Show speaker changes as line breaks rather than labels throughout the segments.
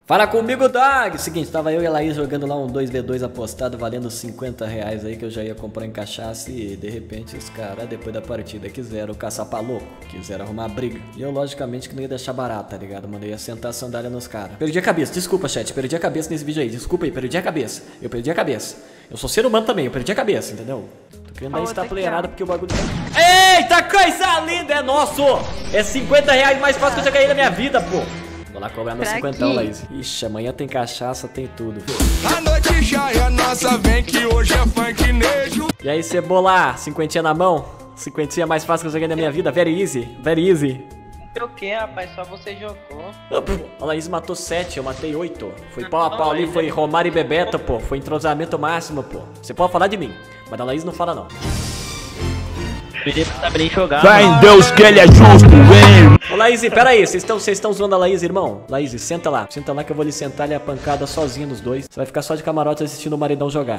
Fala comigo, Dog! Seguinte, tava eu e a Laís jogando lá um 2v2 apostado valendo 50 reais aí que eu já ia comprar em cachaça e de repente os caras, depois da partida, quiseram caçar pra louco, quiseram arrumar briga. E eu, logicamente, que não ia deixar barato, tá ligado? Mano, eu ia sentar a sandália nos caras. Perdi a cabeça, desculpa, chat, perdi a cabeça nesse vídeo aí, desculpa aí, perdi a cabeça. Eu perdi a cabeça. Eu sou ser humano também, eu perdi a cabeça, entendeu? Tô querendo dar estaplerada porque o bagulho tá... Eita, coisa linda, é nosso! É 50 reais mais fácil que eu já ganhei na minha vida, pô! Vou lá cobrar meu 50, Laís. Ixi, amanhã tem cachaça, tem tudo.
A noite já é nossa, vem que hoje é funknejo.
E aí, Cebola, 50 na mão? 50 mais fácil que eu joguei na minha vida, very easy, very easy.
O que, rapaz? Só você jogou.
A Laís matou 7, eu matei 8. Foi pau a pau ali, foi Romário e Bebeto, pô. Foi entrosamento máximo, pô. Você pode falar de mim, mas da Laís não fala, não.
Ele não sabe nem jogar.
Fé em Deus que ele é justo, hein?
Ô, Laís, peraí, vocês estão zoando a Laís, irmão? Laís, senta lá que eu vou lhe sentar ali a pancada sozinho nos dois. Você vai ficar só de camarote assistindo o maridão jogar.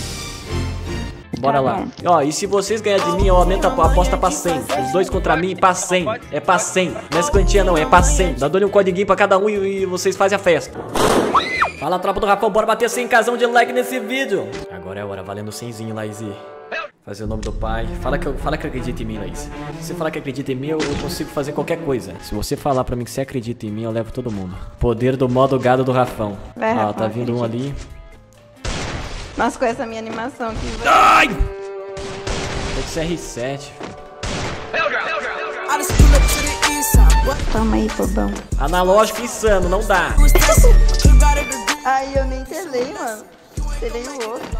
Bora lá. Ó, e se vocês ganharem de mim, eu aumento a aposta pra 100. Os dois contra mim, pra 100. É pra 100. Não é 50 não, é pra 100. Dá-lhe um codiguinho pra cada um e vocês fazem a festa. Fala, tropa do Rafão, bora bater 100 casão de like nesse vídeo. Agora é a hora, valendo 100zinho, Laís. Fazer o nome do pai. Fala que acredita em mim, Laís. Se você falar que acredita em mim, eu consigo fazer qualquer coisa. Se você falar pra mim que você acredita em mim, eu levo todo mundo. Poder do modo gado do Rafão.
Vai,
ó,
Rafão,
tá vindo um ali.
Mas com essa minha animação aqui...
Ai! Tem que ser R7.
Toma aí, bobão.
Analógico insano, não dá.
Ai, eu nem telei, mano. Telei o outro.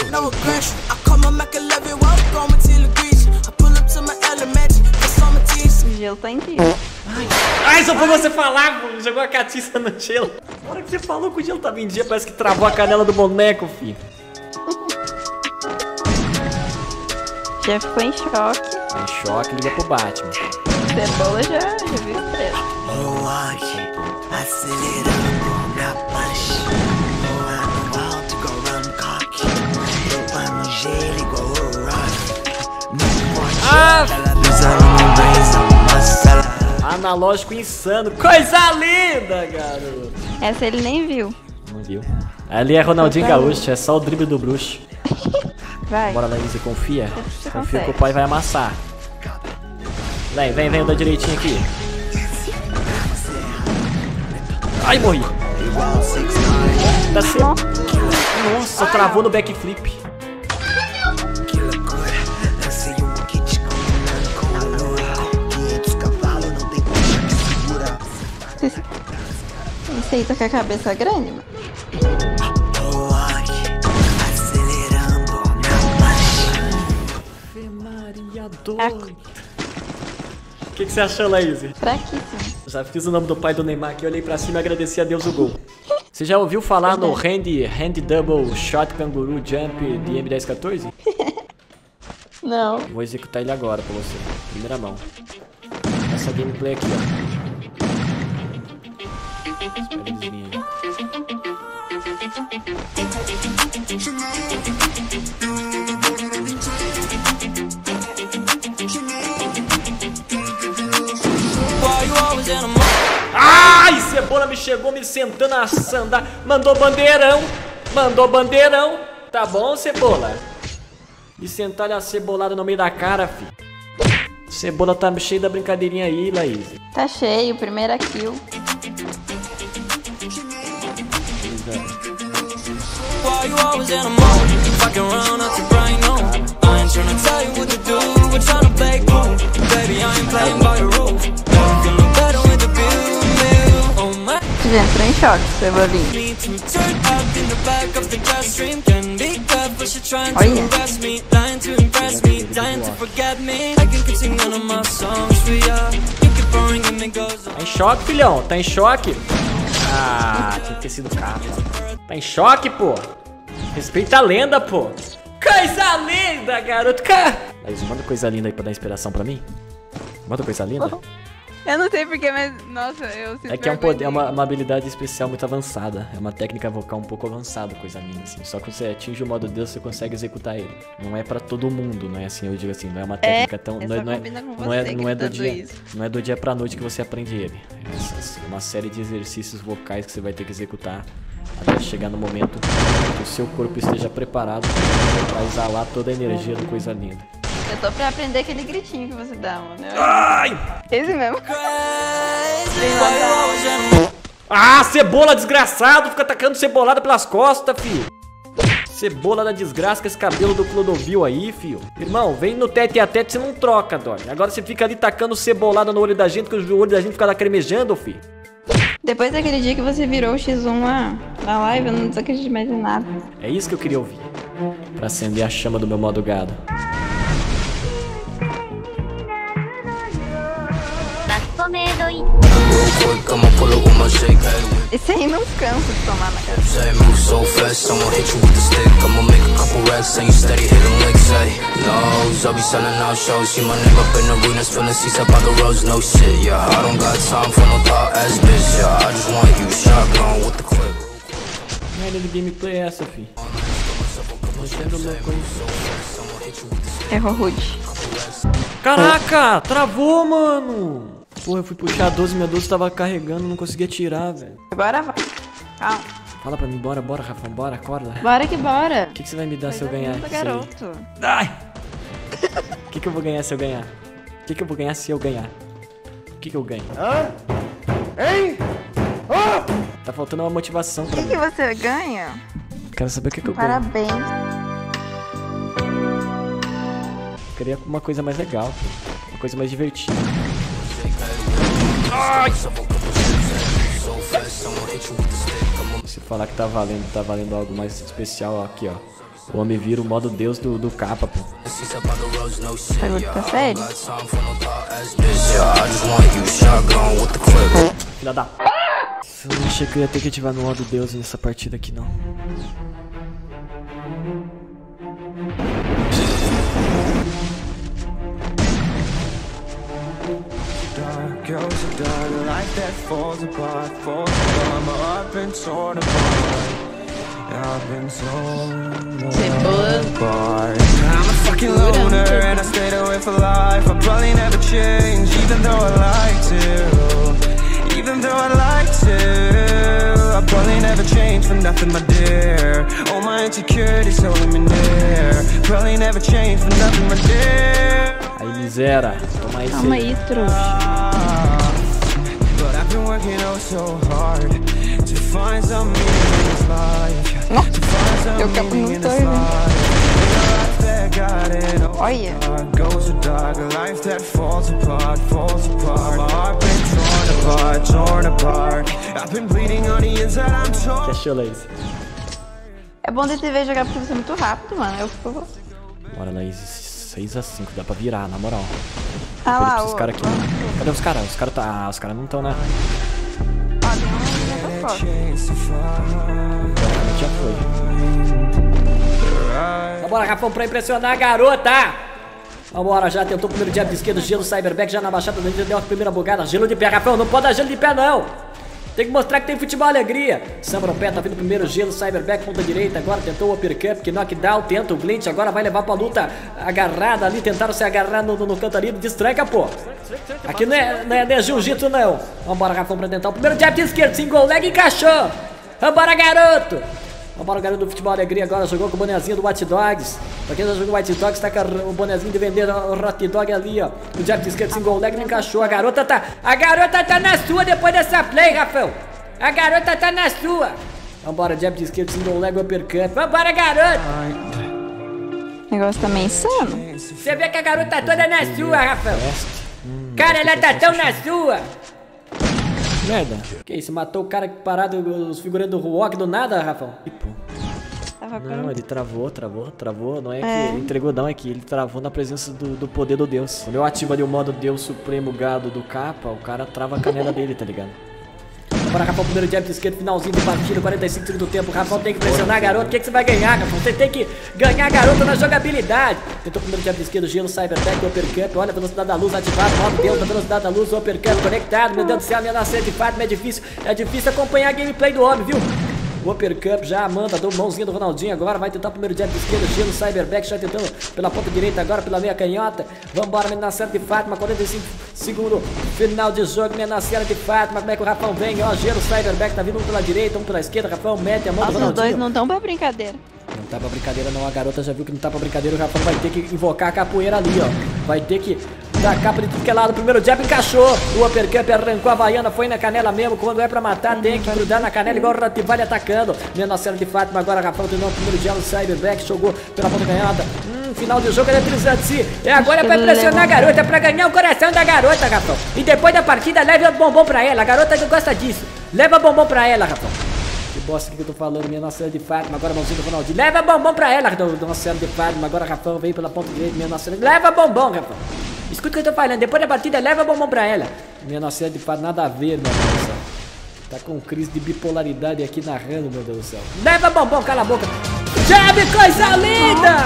O gelo tá incrível.
Ai, só foi você falar, pô. Jogou a catiça no gelo. Na hora que você falou que o gelo tava em dia, parece que travou a canela do boneco, filho.
Já ficou em choque.
Em choque, liga pro Batman.
Cebola já viu estrela.
Acelerando minha punch. Voando alto igual Hancock. Dropando gelo igual o Rock. Muito forte, ela pisando no braço, uma
analógico insano. Coisa linda, garoto.
Essa ele nem viu.
Não viu. Ali é Ronaldinho Gaúcho, é só o drible do bruxo.
Vai.
Bora, Laís, confia.
Você
Confia
consegue.
que o pai vai amassar. Vem, da direitinho aqui. Ai, morri. Tá certo. Nossa, travou no backflip.
que loucura. Lancei um kit com a lua. 500 cavalos, não tem puxa que segura.
Esse aí tá com a cabeça grande, mano.
Acelerando minha marcha.
Ave Maria doida. O que você achou, Laís?
Fraquíssimo.
Já fiz o nome do pai do Neymar aqui, olhei pra cima e agradeci a Deus o gol. Você já ouviu falar no hand double shot canguru jump de M1014?
Não.
Vou executar ele agora pra você, primeira mão. Essa gameplay aqui, ó. Espera eles virem aí. Ai, Cebola me chegou me sentando a sanda. Mandou bandeirão. Tá bom, Cebola? Me sentar a cebolada no meio da cara, fi. Cebola tá cheio da brincadeirinha aí, Laís.
Tá cheio, primeira kill. Já entrou em choque, Cebolinha. Olha.
Tá em choque, filhão? Tá em choque? Ah, tinha que ter sido capa. Tá em choque, pô? Respeita a lenda, pô. Coisa linda, garoto. Mas manda coisa linda aí pra dar inspiração pra mim. Manda coisa linda.
Eu não sei porquê, mas, nossa, eu sinto
É que é
vergonha.
uma habilidade especial muito avançada. É uma técnica vocal um pouco avançada, coisa minha, assim. Só que você atinge o modo Deus, você consegue executar ele. Não é pra todo mundo, não é assim, eu digo assim, não é uma técnica tão...
só combina com
não é
você
do
gritando
dia,
isso.
não é do dia pra noite que você aprende ele. É uma série de exercícios vocais que você vai ter que executar até chegar no momento que o seu corpo esteja preparado pra exalar toda a energia do coisa linda.
Eu tô pra aprender aquele gritinho que você dá, mano.
Ai!
Esse mesmo.
Ah, cebola desgraçado! Fica atacando cebolada pelas costas, filho. Cebola da desgraça com esse cabelo do Clodovil aí, filho. Irmão, vem no tete a tete, você não troca, Dori. Agora você fica ali tacando cebolada no olho da gente, que o olho da gente fica lacrimejando, filho.
Depois daquele dia que você virou o X1 lá na live, eu não desacredito mais em nada.
É isso que eu queria ouvir. Pra acender a chama do meu modo gado.
Esse aí não cansa de tomar na cara.
Say move so fast, I'ma hit you with the stick. I'ma make a couple racks, and you steady hitting licks. Say nose, I'll be selling out shows. See my name up in arenas, filling seats up by the roads. No shit, yeah. I don't got time for no thought ass bitch. Yeah, I just want you shotgun with the clip.
Merda de gameplay é essa, fi? Mexendo louco aí.
Errou rude.
Caraca, travou, mano. Porra, eu fui puxar a 12, minha 12 tava carregando, não conseguia tirar, velho.
Agora vai. Calma.
Fala pra mim, bora, Rafa, bora, acorda.
Bora que bora.
O que você vai me dar se eu ganhar?
Pergunta,
Isso aí?
garoto.
Ai! O que eu vou ganhar se eu ganhar? O que eu vou ganhar se eu ganhar? O que eu ganho?
Hã? Hein? Ah!
Tá faltando uma motivação
O
pra
que
mim.
você ganha?
Quero saber o que eu ganho.
Parabéns.
Eu queria uma coisa mais legal, pô. Uma coisa mais divertida. Se falar que tá valendo algo mais especial, ó, aqui, ó. O homem vira o modo Deus do capa, pô.
Tá sério?
Filha da... Eu não achei que eu ia ter que ativar no modo Deus nessa partida aqui, não.
Goes a dark life that falls apart, my heart been torn apart. I've been torn apart. I'm a fucking loner and I stayed away for life. I'll probably never change, even though I like to. Even though I like to, I'll probably never change for nothing, my dear. All my insecurities holding me near. Probably never change for nothing, my dear.
Aí, miséria. Toma esse.
Calma aí, trouxa.
But I've been working oh so hard to find some meaning in this life. To find some meaning in this life. A life that got it all.
Olha.
Goes so dark, a life that falls apart, falls apart. My heart been torn apart. I've been bleeding on the inside, I'm torn.
Que achou, Laís?
É bom de TV jogar porque você é muito rápido, mano. Eu fico...
Bora, Laís. 6-5, dá pra virar, na moral.
Ah lá,
Esses caras aqui. Cadê os caras? Os caras tá... Ah, os caras não estão, né?
Ó, tem um pra fora.
Já foi. Vambora, Rafão, pra impressionar a garota! Vambora, já tentou o primeiro jab de esquerda, gelo, cyberback, já na baixada, já deu a primeira bugada, gelo de pé, Rafão, não pode dar gelo de pé, não! Tem que mostrar que tem futebol alegria. Samba no pé, tá vindo o primeiro gelo, cyberback, ponta direita, agora tentou o uppercut, que knockdown, tenta o glitch, agora vai levar pra luta agarrada ali, tentaram se agarrar no canto ali, destranca, pô. Aqui não é jiu-jitsu, não. Vambora, Rafão, pra tentar o primeiro jab de esquerda, single leg, encaixou. Vambora, garoto. Vambora, o garoto do futebol alegria agora jogou com o bonezinho do Watch Dogs. Pra quem já jogou Watch Dogs, tá com o bonezinho de vender o Hot Dog ali, ó. O jab de esquerda, single leg, não encaixou. A garota tá na sua depois dessa play, Rafael. A garota tá na sua. Vambora, jab de esquerda, single leg, uppercut. Vambora, garoto.
O negócio tá meio insano.
Você vê que a garota tá toda na sua, Rafael. Cara, ela tá tão na sua. Merda. Que isso, matou o cara parado, os figurantes do rock do nada, Rafão? Não, ele travou. Não é que ele entregou, não, é que ele travou na presença do poder do Deus. Quando eu ativo ali o modo Deus Supremo Gado do capa, o cara trava a canela dele, tá ligado? Bora, Rafão, primeiro jab de esquerda, finalzinho de partida, 45 segundos do tempo. O Rafão tem que pressionar a garota. O que você vai ganhar, Rafão? Você tem que ganhar a garota na jogabilidade. Tentou o primeiro jab de esquerda, gelo, cyberback, uppercut. Olha a velocidade da luz ativada, modo Deus, a velocidade da luz, uppercut conectado. Meu Deus do céu, minha nascente de Fátima é difícil acompanhar a gameplay do homem, viu? O uppercut já manda, deu mãozinha do Ronaldinho agora, vai tentar o primeiro jab de esquerda, gelo, cyberback, já tentando pela ponta direita agora, pela meia canhota. Vambora, minha nascente de Fátima, 45 segundos, final de jogo, minha nascente de Fátima, como é que o Rafão vem, ó, gelo, cyberback, tá vindo um pela direita, um pela esquerda, Rafão mete a mão do Ronaldinho.
Os dois não estão pra brincadeira.
Não tá pra brincadeira não, a garota já viu que não tá pra brincadeira, o Rafão vai ter que invocar a capoeira ali, ó. Vai ter que dar capa de tudo que é lado, o primeiro jab encaixou, o uppercut arrancou a baiana, foi na canela mesmo, quando é pra matar tem que grudar na canela igual o Rativale atacando. Minha Nossa Senhora de Fátima, agora Rafão treinou o primeiro jab, cyberback, jogou pela ponta canhota. Final de jogo eletrizante. E agora é pra pressionar a garota, é pra ganhar o coração da garota, Rafão. E depois da partida leva o bombom pra ela, a garota gosta disso. Leva bombom pra ela, Rafão. Que bosta que eu tô falando, minha Nossa Senhora de Fátima, agora mãozinho do Ronaldinho. Leva bombom pra ela, Nossa Senhora de Fátima, agora Rafão veio pela ponta direita, minha Nossa Senhora. Leva bombom, Rafão. Escuta o que eu tô falando, depois da partida leva bombom pra ela. Minha Nossa Senhora de Fátima, nada a ver, meu Deus do céu. Tá com crise de bipolaridade aqui narrando, meu Deus do céu. Leva bombom, cala a boca. Jab, coisa linda!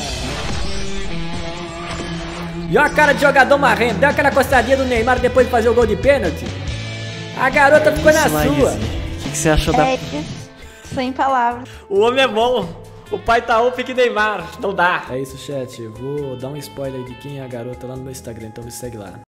E olha a cara de jogador marrento, deu aquela costadinha do Neymar depois de fazer o gol de pênalti. A garota ficou na sua.
O que você achou da...
Sem palavras.
O homem é bom. O pai tá off que Neymar. Não dá. É isso, chat. Vou dar um spoiler de quem é a garota lá no meu Instagram, então me segue lá.